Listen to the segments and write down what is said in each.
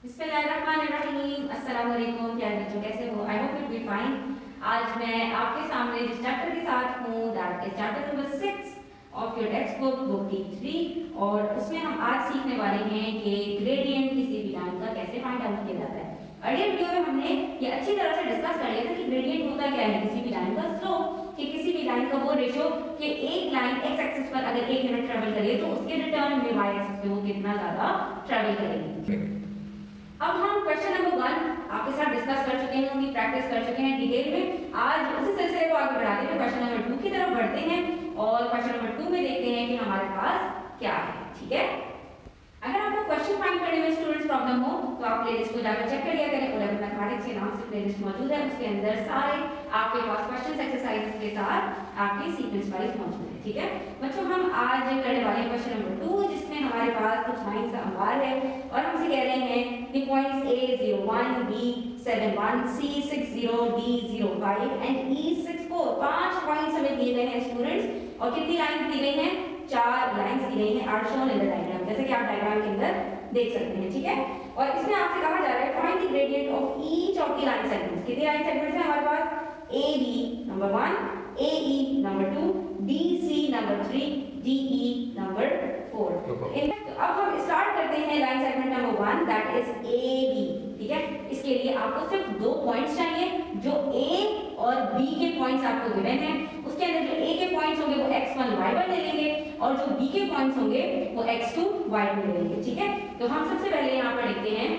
बिस्मिल्लाहिर्रहमानिर्रहीम। अस्सलाम वालेकुम। प्यारे बच्चों, कैसे हो? I hope you be fine. आज मैं आपके सामने जिस चैप्टर के साथ हूँ that is chapter number 6 of your text book book T3 और उसमें हम आज सीखने वाले हैं कि ग्रेडियंट किसी भी लाइन का कैसे फाइंड आउट किया जाता है। अर्लियर वीडियो में हमने ये अच्छी तरह से डिस्कस कर लिया था कि ग्रेडियंट होता क्या है किसी भी लाइन का स्लोप, कि किसी भी लाइन का वो रेशियो कि एक लाइन एक्स एक्सिस पर अगर 1 यूनिट ट्रेवल करे तो उसके रिटर्न में वाई एक्सिस पे वो कितना ज्यादा ट्रेवल करेगी। अब हम क्वेश्चन नंबर 1 आपके साथ डिस्कस कर चुके हैं, उनकी प्रैक्टिस कर चुके हैं डिटेल में। आज उसी सिलसिले को आगे बढ़ाते हुए क्वेश्चन नंबर 2 की तरफ बढ़ते हैं और क्वेश्चन नंबर 2 में देखते हैं कि हमारे पास क्या है। ठीक है, अगर आपको क्वेश्चन फाइंड करने में स्टूडेंट्स प्रॉब्लम हो तो आप प्लेलिस्ट को जाकर चेक कर लिया करें। O-Level मैथमेटिक्स के नाम से प्लेलिस्ट मौजूद है, उसके अंदर सारे आपके पास क्वेश्चंस एक्सरसाइजेस के साथ आपके सीक्वेंस वाइज मौजूद है। ठीक है बच्चों, हम आज करने वाले हैं क्वेश्चन नंबर 2 जिसमें हमारे पास कुछ लाइंस का अंबार है और हमसे कह रहे हैं the points A 01, B 71, C 60, D 05 and E 64। 5 points हमें दिए गए हैं स्टूडेंट्स और कितनी लाइंस दी गई हैं? 4 लाइंस दी गई हैं are shown in the diagram, जैसे कि आप डायग्राम के अंदर देख सकते हैं। ठीक है, और इसमें आपसे कहा जा रहा है find the gradient of each of the line segments. कितने लाइन सेगमेंट्स हैं हमारे पास? AB number 1, AE number 2, DC number 3, DE number 4। तो अब हम स्टार्ट करते हैं line segment number 1 that is AB। ठीक है, इसके लिए आपको सिर्फ 2 पॉइंट्स चाहिए। जो A और B के पॉइंट्स आपको गिवन हैं उसके अंदर जो A के पॉइंट्स होंगे वो x1 y1 ले लेंगे और जो B के पॉइंट्स होंगे वो x2 y2 ले लेंगे। ठीक है, तो हम सबसे पहले यहाँ पर लिखते हैं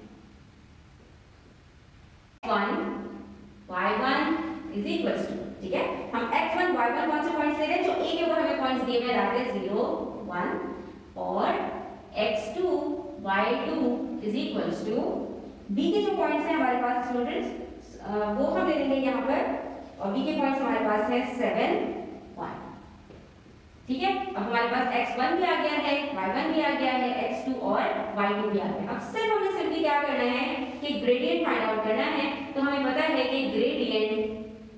x1 y1 is equals to। ठीक है, हम x1 y1 कौन से पॉइंट्स ले रहे हैं? जो A के ऊपर हमें पॉइंट्स दिए हुए दैट इज 0 1 और x2 y2 is equals to B के जो पॉइंट्स हैं हमारे पास स्टूडेंट्स वो हम ले लेंगे यहाँ पर और B के पॉइंट्स हमारे पास है 7 1। ठीक है, अब हमारे पास x1 भी आ गया है, y1 भी आ गया है, x2 और y2 भी आ गया। अब सिर्फ हमें सिंपली क्या करना है कि ग्रेडियंट फाइंड आउट करना है। तो हमें पता है कि gradient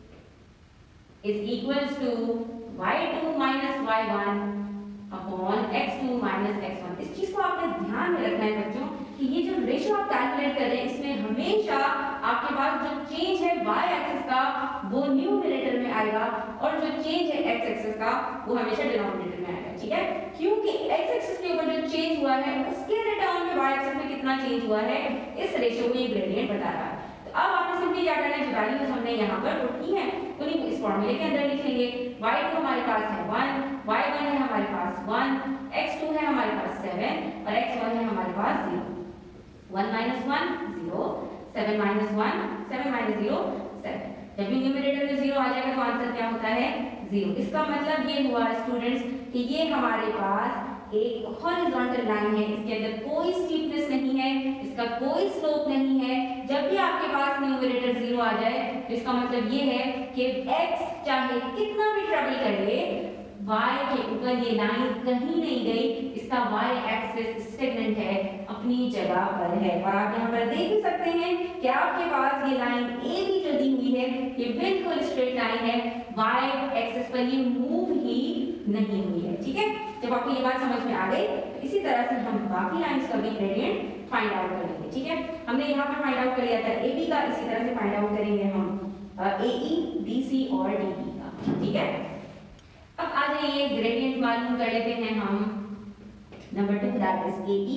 is equals to y2 minus y1 upon x2 minus x1। इस चीज को आपने ध्यान में रखना है बच्चों कि ये जो रेशियो आप कैलकुलेट कर रहे हैं इसमें हमेशा आपके पास जो चेंज है y एक्सिस का वो न्यूमरेटर में आएगा और जो चेंज है x एक्सिस का वो हमेशा डिनोमिनेटर में आएगा। ठीक है, क्योंकि x एक्सिस के ऊपर जो चेंज हुआ है उसके रिटर्न में y एक्सिस में कितना चेंज हुआ है इस रेशियो को ये ग्रेडियंट बता रहा है। तो अब आपने सिंपली क्या करना है, जो वैल्यूज हमने यहाँ पर पुट की हैं उन्हीं को इस फॉर्मूले के अंदर लिख लेंगे। y2 हमारे पास है 1, y1 है हमारे पास 1, x2 है हमारे पास 7 और x1 है हमारे पास 0। 1 minus 1 0, 7 minus 1 7 minus 0 7। जब भी न्यूमरेटर में 0 आ जाएगा तो आंसर क्या होता है? 0। इसका मतलब ये हुआ स्टूडेंट्स कि ये हमारे पास एक हॉरिजॉन्टल लाइन है, इसके अंदर कोई स्टीपनेस नहीं है, इसका कोई स्लोप नहीं है। जब भी आपके पास न्यूमरेटर 0 आ जाए तो इसका मतलब ये है कि x चाहे कितना भी ट्रेवल करे y के ऊपर ये लाइन कहीं नहीं गई, इसका y एक्सिस स्टेगनेंट है, अपनी जगह पर है। और आप यहाँ पर देख भी सकते हैं कि आपके पास ये लाइन ए भी जो दी हुई है ये बिल्कुल स्ट्रेट लाइन है, y एक्सिस पर ये मूव ही नहीं हुई है। ठीक है, जब आपको ये बात समझ में आ गई तो इसी तरह से हम बाकी लाइंस का भी ग्रेडियंट फाइंड आउट करेंगे। ठीक है, हमने यहाँ पर फाइंड आउट कर लिया था AB का, इसी तरह से फाइंड आउट करेंगे हम AE, DC और DE का। ठीक है, अब आ जाइए ग्रेडियंट मालूम कर लेते हैं हम नंबर 2 दैट इज AE।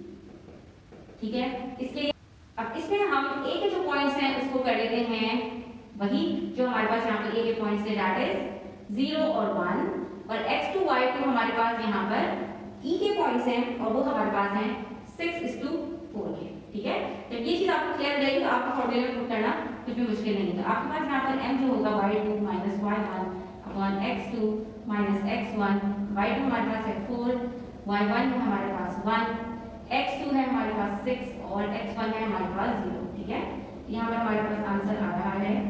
ठीक है, इसके लिए अब इसमें हम A के जो पॉइंट्स हैं उसको कर लेते हैं वही जो हमारे पास यहाँ पर A के पॉइंट्स थे दैट इज 0 और 1 और x2 y2 हमारे पास यहाँ पर E के पॉइंट्स हैं और वो हमारे पास हैं 6:4 के। ठीक है, जब ये चीज आपको क्लियर हो जाएगी तो आपको फॉर्मूले में पुट करना कुछ भी मुश्किल नहीं है। आपके पास यहाँ पर m जो होगा y2 minus y1 upon x2 minus x1, y2 हमारे पास है 4, y1 है हमारे पास 1, x2 है हमारे पास 6 और x1 है हमारे पास 0। ठीक है, यहाँ पर हमारे पास आंसर आ रहा है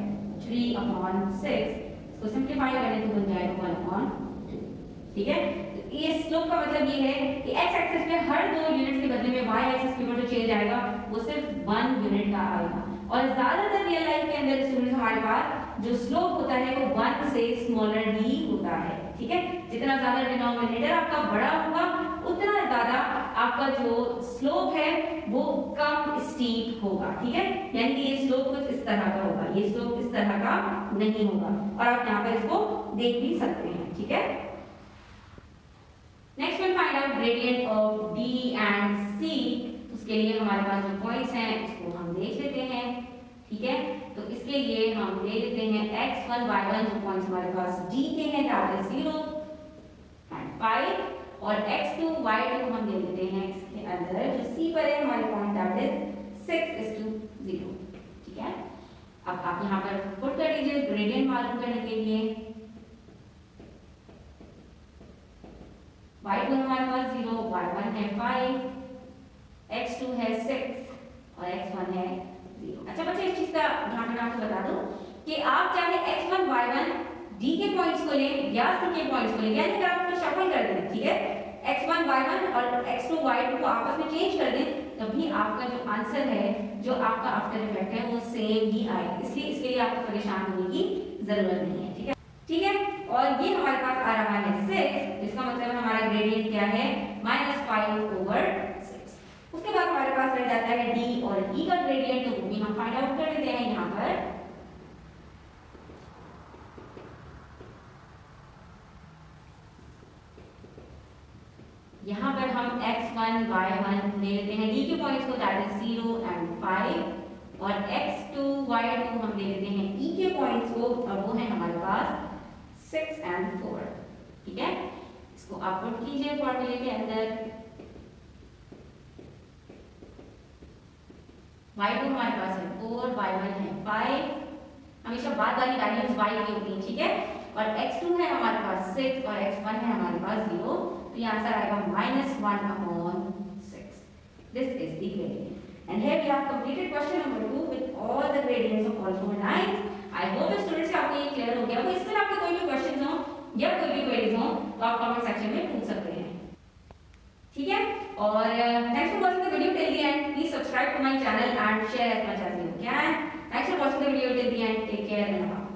3/6। इसको सिंप्लीफाई करें तो बन जाएगा 1/2। ठीक है, ये स्लोप का मतलब ये है कि x एक्सिस पे हर 2 यूनिट्स के बदले में y एक्सिस के ऊपर जो चेंज आएगा वो सिर्फ 1 यूनिट का आएगा। और ज्यादातर रियल लाइफ के अंदर स्टूडेंट्स हमारे पास जो स्लोप होता है वो 1 से स्मॉलर ही होता है, ठीक है। जितना ज्यादा डिनोमिनेटर आपका बड़ा होगा उतना ज्यादा आपका जो स्लोप है वो कम स्टीप होगा, ठीक है। यानी कि ये स्लोप कुछ इस तरह का होगा, ये स्लोप इस तरह का नहीं होगा, और आप यहाँ पर इसको देख भी सकते हैं, ठीक है। Next one find out gradient of D and C। उसके लिए हमारे पास जो पॉइंट्स हैं उसको हम देख लेते हैं, ठीक है। तो इसके लिए हम ले लेते हैं x1 y1 जो पॉइंट्स हमारे पास D के हैं दैट इज 0 एंड 5, और x2 y2 हम ले लेते हैं इसके अंदर जो C पर है हमारे पॉइंट दैट इज 6:0, ठीक है। अब आप यहाँ पर पुट कर दीजिए ग्रेडियंट मालूम करने के लिए। y2 हमारे पास 0, y1 है 5, x2 है 6 और x1 है 0। अच्छा बच्चे इस चीज का ध्यान में आपको बता दूं कि आप चाहे x1 y1 D के पॉइंट्स को लें या C के पॉइंट्स को लें, यानी कि आप उसको शफल कर दें, ठीक है। x1 y1 और x2 y2 को आपस में चेंज कर दें, तभी आपका जो आंसर है, जो आपका आफ्टर इफेक्ट है वो सेम ही आए। इसलिए इसके लिए आपको परेशान होने की जरूरत नहीं है, ठीक है, ठीक है। और ये हमारे पास आ रहा है 6, जिसका मतलब हमारा ग्रेडियंट क्या है -5/6। उसके बाद हमारे पास रह जाता है D और E का ग्रेडियंट, तो वो भी हम फाइंड आउट कर लेते हैं। यहाँ पर हम x1 y1 ले लेते हैं D के पॉइंट्स को दैट इज 0 एंड 5, और x2 y2 हम ले लेते हैं E के पॉइंट्स को, और वो है हमारे पास 6 एंड 4, ठीक है। इसको आप पुट कीजिए फॉर्मूले के अंदर। y2 हमारे पास है 4, y1 है 5, हमेशा बाद वाली वैल्यूज y की होती हैं, ठीक है। और x2 है हमारे पास 6 और x1 है हमारे पास 0, तो ये आंसर आएगा -1/6। This is the gradient, and here we have completed question number 2 with all the gradients of all four lines. I hope students आपको ये क्लियर हो गया। इसमें आपके कोई भी क्वेश्चंस हो या कोई भी क्वेरीज हो तो आप कमेंट सेक्शन में पूछ सकते हैं, ठीक है। और thanks for watching the video till the end. Please subscribe to my channel and share as much as you can. Thanks for watching the video till the end. Take care and bye.